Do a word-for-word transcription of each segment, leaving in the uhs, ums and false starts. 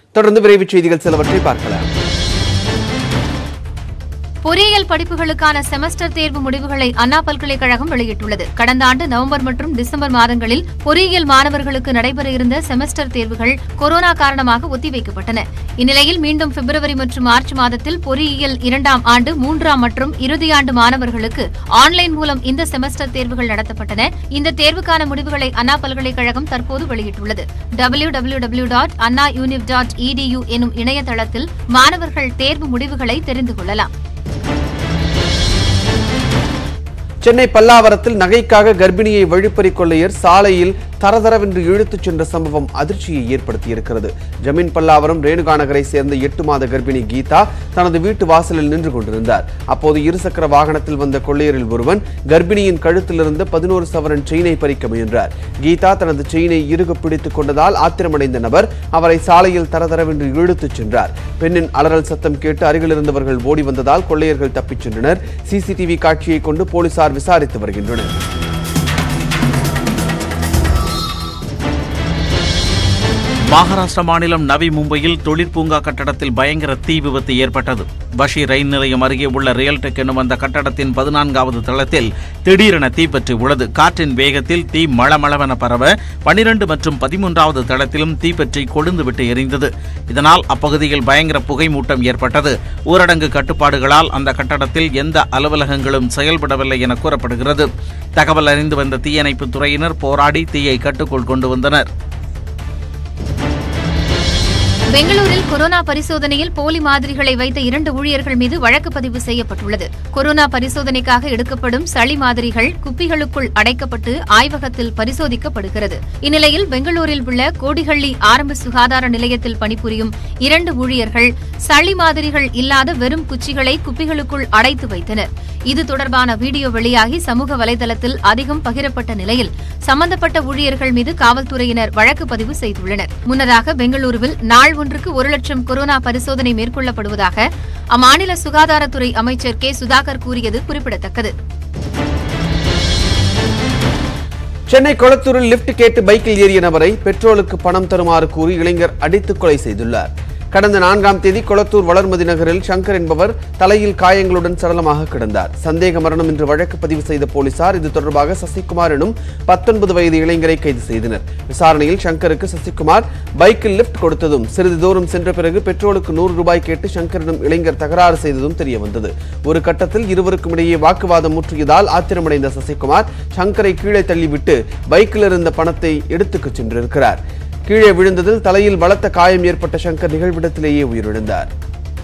தொடர்ந்து விரைவுச் செய்திகள் சிலவற்றை பார்க்கலாம். பொறியியல் படிப்புகளுக்கான செமஸ்டர் தேர்வு முடிவுகளை அண்ணா பல்கலைக்கழகம் வெளியிட்டுள்ளது. கடந்த ஆண்டு நவம்பர் மற்றும் டிசம்பர் மாதங்களில் பொறியியல் மாணவர்களுக்கு நடைபெற இருந்த செமஸ்டர் தேர்வுகள் கொரோனா காரணமாக ஒத்திவைக்கப்பட்டன. இந்நிலையில் மீண்டும் பிப்ரவரி மற்றும் மார்ச் மாதத்தில் பொறியியல் இரண்டாம் ஆண்டு மூன்றாம் மற்றும் இறுதியாண்டு மாணவர்களுக்கு ஆன்லைன் மூலம் இந்த செமஸ்டர் தேர்வுகள் நடத்தப்பட்டன. இந்த தேர்வுக்கான முடிவுகளை அண்ணா பல்கலைக்கழகம் தற்போது வெளியிட்டுள்ளது. W W W dot Anna univ dot edu எனும் இணையதளத்தில் மாணவர்கள் தேர்வு முடிவுகளை தெரிந்து கொள்ளலாம். சென்னை பல்லாவரத்தில் நகைக்காக கர்ப்பிணியை வழிப்பறி கொள்ளையர் சாலையில் தரதரவென்று இழுத்துச் சென்ற சம்பவம் அதிர்ச்சியை ஏற்படுத்தியிருக்கிறது. ஜமீன் பல்லாவரம் ரேணுகா நகரை சேர்ந்த எட்டு மாத கர்ப்பிணி கீதா தனது வீட்டு வாசலில் நின்று கொண்டிருந்தார். அப்போது இருசக்கர வாகனத்தில் வந்த கொள்ளையரில் ஒருவன் கர்ப்பிணியின் கழுத்திலிருந்து பதினோரு சவரன் செயினை பறிக்க முயன்றார். கீதா தனது செயினை இறுக பிடித்துக் கொண்டதால் ஆத்திரமடைந்த நபர் அவரை சாலையில் தரதரவென்று இழுத்துச் சென்றார். பெண்ணின் அலறல் சத்தம் கேட்டு அருகில் இருந்தவர்கள் ஓடி வந்ததால் கொள்ளையர்கள் தப்பிச் சென்றனர். சிசிடிவி காட்சியை கொண்டு போலீசார் விசாரித்து வருகின்றனர். மகாராஷ்டிரா மாநிலம் நவி மும்பையில் தொழிற்பூங்கா கட்டடத்தில் பயங்கர தீ விபத்து ஏற்பட்டது. பஷி ரயில் நிலையம் அருகே உள்ள ரியல்டெக் என்னும் அந்த கட்டடத்தின் பதினான்காவது தளத்தில் திடீரென தீப்பற்றி உள்ளது. காற்றின் வேகத்தில் தீ மளமளவென பரவ பனிரெண்டு மற்றும் பதிமூன்றாவது தளத்திலும் தீப்பற்றி கொழுந்துவிட்டு எரிந்தது. இதனால் அப்பகுதியில் பயங்கர புகை மூட்டம் ஏற்பட்டது. ஊரடங்கு கட்டுப்பாடுகளால் அந்த கட்டடத்தில் எந்த அலுவலகங்களும் செயல்படவில்லை என கூறப்படுகிறது. தகவல் அறிந்து வந்த தீயணைப்பு துறையினர் போராடி தீயை கட்டுக்குள் கொண்டு வந்தனர். பெங்களூரில் கொரோனா பரிசோதனையில் போலி மாதிரிகளை வைத்த இரண்டு ஊழியர்கள் மீது வழக்கு பதிவு செய்யப்பட்டுள்ளது. கொரோனா பரிசோதனைக்காக எடுக்கப்படும் சளி மாதிரிகள் குப்பிகளுக்குள் அடைக்கப்பட்டு ஆய்வகத்தில் பரிசோதிக்கப்படுகிறது. இந்நிலையில் பெங்களூரில் உள்ள கோடிஹள்ளி ஆரம்ப சுகாதார நிலையத்தில் பணிபுரியும் இரண்டு ஊழியர்கள் சளி மாதிரிகள் இல்லாத வெறும் குச்சிகளை குப்பிகளுக்குள் அடைத்து வைத்தனர். இது தொடர்பான வீடியோ வெளியாகி சமூக வலைதளத்தில் அதிகம் பகிரப்பட்ட நிலையில் சம்பந்தப்பட்ட ஊழியர்கள் மீது காவல்துறையினர் வழக்கு பதிவு செய்துள்ளனர். முன்னதாக பெங்களூருவில் நாள் ஒன்றுக்கு ஒரு லட்சம் கொரோனா பரிசோதனை மேற்கொள்ளப்படுவதாக அம்மாநில சுகாதாரத்துறை அமைச்சர் கே சுதாகர் கூறியது குறிப்பிடத்தக்கது. சென்னை கொளத்தூரில் லிப்ட் கேட்டு பைக்கில் ஏறிய நபரை பெட்ரோலுக்கு பணம் தருமாறு கூறி இளைஞர் அடித்து கொலை செய்துள்ளார். கடந்த நான்காம் தேதி கொளத்தூர் வளர்மதி நகரில் சங்கர் என்பவர் தலையில் காயங்களுடன் சடலமாக கிடந்தார். சந்தேக மரணம் என்று வழக்கு பதிவு செய்த போலீசார் இது தொடர்பாக சசிகுமார் எனும் பத்தொன்பது வயது இளைஞரை கைது செய்தனர். விசாரணையில் சங்கருக்கு சசிகுமார் பைக்கில் லிப்ட் கொடுத்ததும் சிறிது தூரம் சென்ற பிறகு பெட்ரோலுக்கு நூறு ரூபாய் கேட்டு சங்கரிடம் இளைஞர் தகராறு செய்ததும் தெரிய வந்தது. ஒரு கட்டத்தில் இருவருக்கும் இடையே வாக்குவாதம் முற்றியதால் ஆத்திரமடைந்த சசிகுமார் சங்கரை கீழே தள்ளிவிட்டு பைக்கில் இருந்த பணத்தை எடுத்துக்கு சென்றிருக்கிறார். கீழே விழுந்ததில் தலையில் பலத்த காயம் ஏற்பட்ட சங்கர் நிகழ்விடத்திலேயே உயிரிழந்தார்.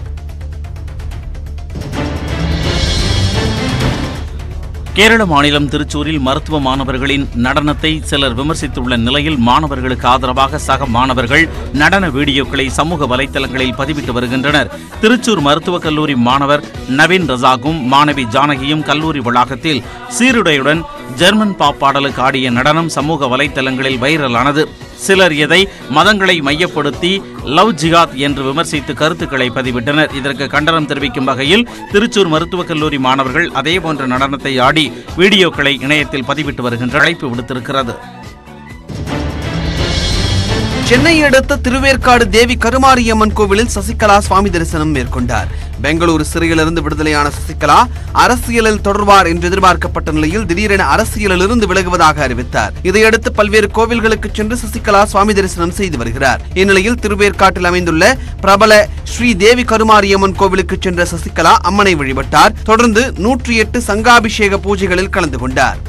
கேரள மாநிலம் திருச்சூரில் மருத்துவ மாணவர்களின் நடனத்தை சிலர் விமர்சித்துள்ள நிலையில் மாணவர்களுக்கு ஆதரவாக சக மாணவர்கள் நடன வீடியோக்களை சமூக வலைதளங்களில் பதிவிட்டு வருகின்றனர். திருச்சூர் மருத்துவக் கல்லூரி மாணவர் நவீன் ரசாகும் மாணவி ஜானகியும் கல்லூரி வளாகத்தில் சீருடையுடன் ஜெர்மன் பாப் பாடலுக்கு ஆடிய நடனம் சமூக வலைதளங்களில் வைரலானது. சிலர் இதை மதங்களை மையப்படுத்தி லவ் ஜிகாத் என்று விமர்சித்து கருத்துக்களை பதிவிட்டனர். இதற்கு கண்டனம் தெரிவிக்கும் வகையில் திருச்சூர் மருத்துவக் கல்லூரி மாணவர்கள் அதேபோன்ற நடனத்தை ஆடி வீடியோக்களை இணையத்தில் பதிவிட்டு வருகின்ற அழைப்பு விடுத்திருக்கிறது. சென்னை அடுத்த திருவேற்காடு தேவி கருமாரியம்மன் கோவிலில் சசிகலா சுவாமி தரிசனம் மேற்கொண்டார். பெங்களூரு சிறையிலிருந்து விடுதலையான சசிகலா அரசியலில் தொடர்வார் என்று எதிர்பார்க்கப்பட்ட நிலையில் திடீரென அரசியலில் இருந்து விலகுவதாக அறிவித்தார். இதையடுத்து பல்வேறு கோவில்களுக்கு சென்று சசிகலா சுவாமி தரிசனம் செய்து வருகிறார். இந்நிலையில் திருவேற்காட்டில் அமைந்துள்ள பிரபல ஸ்ரீ தேவி கருமாரியம்மன் கோவிலுக்கு சென்ற சசிகலா அம்மனை வழிபட்டார். தொடர்ந்து நூற்றி எட்டு சங்காபிஷேக பூஜைகளில் கலந்து கொண்டார்.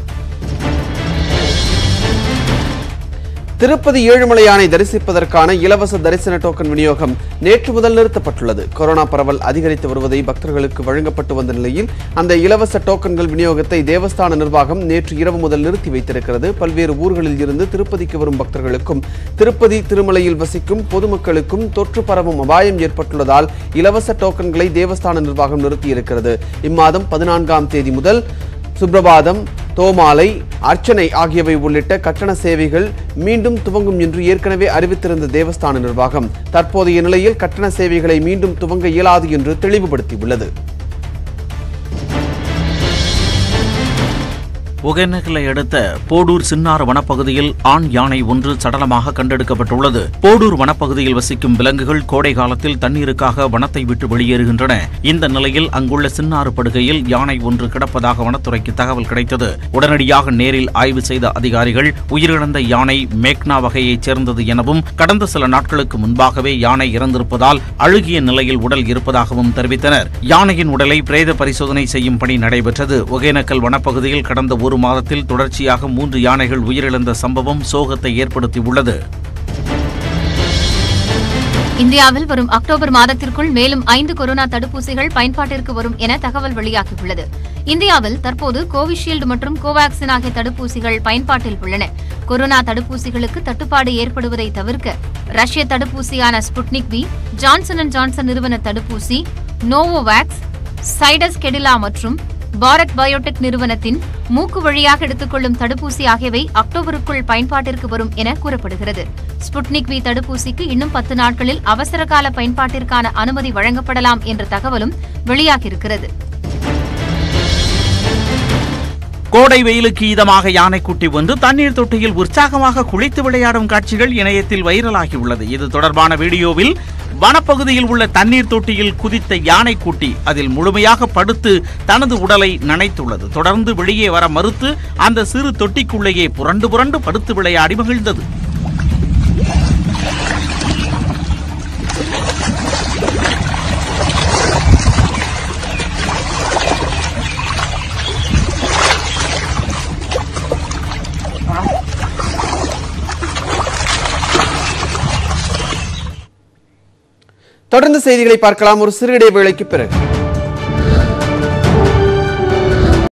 திருப்பதி ஏழுமலையானை தரிசிப்பதற்கான இலவச தரிசன டோக்கன் விநியோகம் நேற்று முதல் நிறுத்தப்பட்டுள்ளது. கொரோனா பரவல் அதிகரித்து வருவதை பக்தர்களுக்கு வழங்கப்பட்டு வந்த நிலையில் அந்த இலவச டோக்கன்கள் விநியோகத்தை தேவஸ்தான நிர்வாகம் நேற்று இரவு முதல் நிறுத்தி வைத்திருக்கிறது. பல்வேறு ஊர்களில் இருந்து திருப்பதிக்கு வரும் பக்தர்களுக்கும் திருப்பதி திருமலையில் வசிக்கும் பொதுமக்களுக்கும் தொற்று பரவும் அபாயம் ஏற்பட்டுள்ளதால் இலவச டோக்கன்களை தேவஸ்தான நிர்வாகம் நிறுத்தியிருக்கிறது. இம்மாதம் பதினான்காம் தேதி முதல் சுப்ரபாதம், தோமாலை, அர்ச்சனை ஆகியவை உள்ளிட்ட கட்டண சேவைகள் மீண்டும் துவங்கும் என்று ஏற்கனவே அறிவித்திருந்த தேவஸ்தான நிர்வாகம் தற்போதைய நிலையில் கட்டண சேவைகளை மீண்டும் துவங்க இயலாது என்று தெளிவுபடுத்தியுள்ளது. ஒகேனக்கலை அடுத்த போடூர் சின்னாறு வனப்பகுதியில் ஆண் யானை ஒன்று சடலமாக கண்டெடுக்கப்பட்டுள்ளது. போடூர் வனப்பகுதியில் வசிக்கும் விலங்குகள் கோடை காலத்தில் தண்ணீருக்காக வனத்தை விட்டு வெளியேறுகின்றன. இந்த நிலையில் அங்குள்ள சின்னாறு படுகையில் யானை ஒன்று கிடப்பதாக வனத்துறைக்கு தகவல் கிடைத்தது. உடனடியாக நேரில் ஆய்வு செய்த அதிகாரிகள் உயிரிழந்த யானை மேக்னா வகையைச் சேர்ந்தது எனவும் கடந்த சில நாட்களுக்கு முன்பாகவே யானை இறந்திருப்பதால் அழுகிய நிலையில் உடல் இருப்பதாகவும் தெரிவித்தனர். யானையின் உடலை பிரேத பரிசோதனை செய்யும் பணி நடைபெற்றது. ஒகேனக்கல் வனப்பகுதியில் கடந்த ஒரு மாதத்தில் தொடர்ச்சியாக மூன்று யானைகள் உயிரிழந்த சம்பவம் சோகத்தை ஏற்படுத்தியுள்ளது. இந்தியாவில் வரும் அக்டோபர் மாதத்திற்குள் மேலும் ஐந்து கொரோனா தடுப்பூசிகள் பயன்பாட்டிற்கு வரும் என தகவல் வெளியாகியுள்ளது. இந்தியாவில் தற்போது கோவிஷீல்டு மற்றும் கோவாக்சின் ஆகிய தடுப்பூசிகள் பயன்பாட்டில் உள்ளன. கொரோனா தடுப்பூசிகளுக்கு தட்டுப்பாடு ஏற்படுவதை தவிர்க்க ரஷ்ய தடுப்பூசியான Sputnik V, Johnson and Johnson நிறுவன தடுப்பூசி, நோவோவேக்ஸ், சைடஸ் கெடிலா மற்றும் பாரத் பயோடெக் நிறுவனத்தின் மூக்கு வழியாக எடுத்துக்கொள்ளும் தடுப்பூசி ஆகியவை அக்டோபருக்குள் பயன்பாட்டிற்கு வரும் என கூறப்படுகிறது. ஸ்புட்னிக் வி தடுப்பூசிக்கு இன்னும் பத்து நாட்களில் அவசரகால பயன்பாட்டிற்கான அனுமதி வழங்கப்படலாம் என்ற தகவலும் வெளியாகியிருக்கிறது. கோடை வெயிலுக்கு இதமாக யானைக்குட்டி ஒன்று தண்ணீர் தொட்டியில் உற்சாகமாக குளித்து விளையாடும் காட்சிகள் இணையத்தில் வைரலாகியுள்ளது. இது தொடர்பான வீடியோவில் வனப்பகுதியில் உள்ள தண்ணீர் தொட்டியில் குதித்த யானைக்குட்டி அதில் முழுமையாக படுத்து தனது உடலை நனைத்துள்ளது. தொடர்ந்து வெளியே வர மறுத்து அந்த சிறு தொட்டிக்குள்ளேயே புரண்டு புரண்டு படுத்து விளையாடி மகிழ்ந்தது. தொடர்ந்து செய்திகளை பார்க்கலாம் ஒரு சிறு இடைவேளைக்கு பிறகு.